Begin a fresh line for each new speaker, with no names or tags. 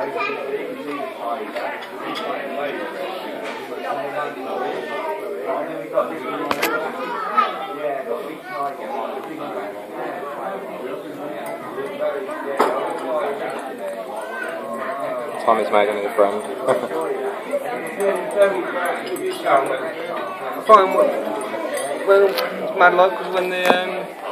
Tommy's making a friend.
Fine. Well, it's mad luck because when the